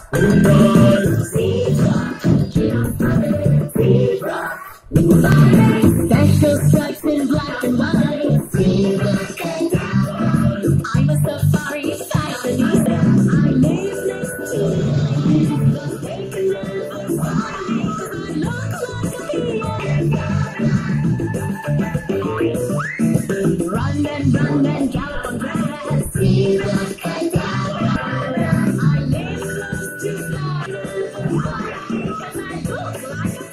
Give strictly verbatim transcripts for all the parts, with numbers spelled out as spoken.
Special stripes in black and white. I'm a safari fashionista. I live next to run and run and gallop on grass. I live close to Florida. Cause I look like a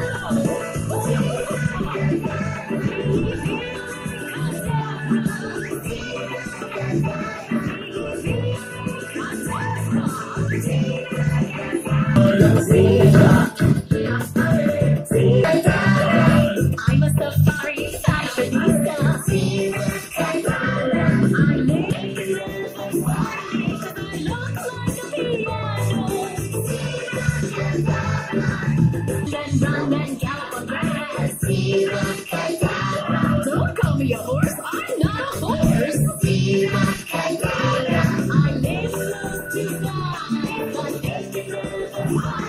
I'm a safari fashionista. I live I look like a piano. Then run and gallop on grass. Don't call me a horse, I'm not a horse. I live close to God.